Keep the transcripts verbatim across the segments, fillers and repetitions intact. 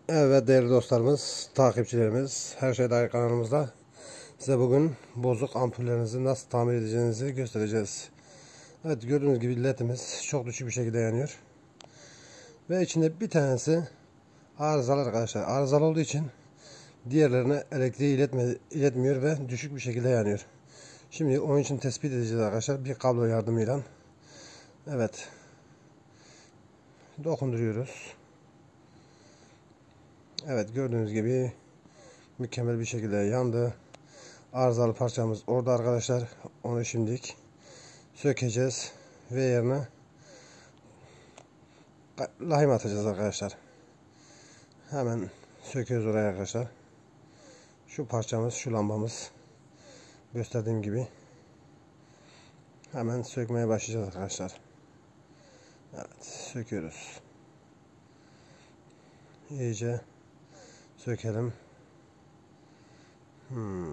Evet değerli dostlarımız, takipçilerimiz, Her Şey Dair kanalımızda size bugün bozuk ampullerinizi nasıl tamir edeceğinizi göstereceğiz. Evet, gördüğünüz gibi ledimiz çok düşük bir şekilde yanıyor. Ve içinde bir tanesi arızalı arkadaşlar. Arızalı olduğu için diğerlerine elektriği iletme, iletmiyor ve düşük bir şekilde yanıyor. Şimdi onun için tespit edeceğiz arkadaşlar bir kablo yardımıyla. Evet. Dokunduruyoruz. Evet, gördüğünüz gibi mükemmel bir şekilde yandı. Arızalı parçamız orada arkadaşlar. Onu şimdilik sökeceğiz ve yerine lahim atacağız arkadaşlar. Hemen söküyoruz oraya arkadaşlar. Şu parçamız, şu lambamız, gösterdiğim gibi hemen sökmeye başlayacağız arkadaşlar. Evet, söküyoruz. İyice sökelim. Hmm.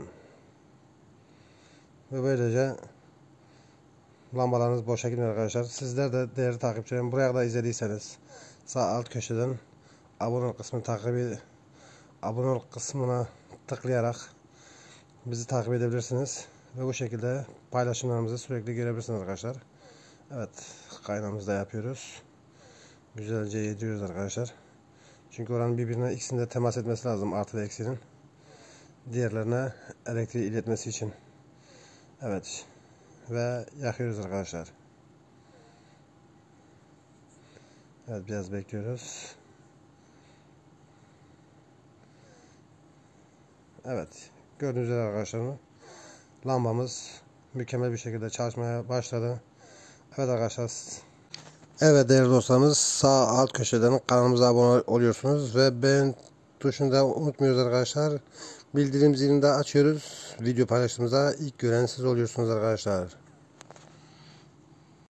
Ve böylece lambalarınız boşa gitmiyor arkadaşlar. Sizler de değerli takipçilerim, buraya kadar izlediyseniz sağ alt köşeden abone ol kısmını takip abone ol kısmına tıklayarak bizi takip edebilirsiniz ve bu şekilde paylaşımlarımızı sürekli görebilirsiniz arkadaşlar. Evet, kaynağımızı da yapıyoruz. Güzelce yediriyoruz arkadaşlar. Çünkü oranın birbirine ikisinde temas etmesi lazım, artı ve eksinin. Diğerlerine elektriği iletmesi için. Evet. Ve yakıyoruz arkadaşlar. Evet, biraz bekliyoruz. Evet. Gördüğünüz üzere arkadaşlar, lambamız mükemmel bir şekilde çalışmaya başladı. Evet arkadaşlar. Evet değerli dostlarımız, sağ alt köşeden kanalımıza abone oluyorsunuz ve beğen tuşunu da unutmuyoruz arkadaşlar. Bildirim zilini de açıyoruz. Video paylaştığımızda ilk gören siz oluyorsunuz arkadaşlar.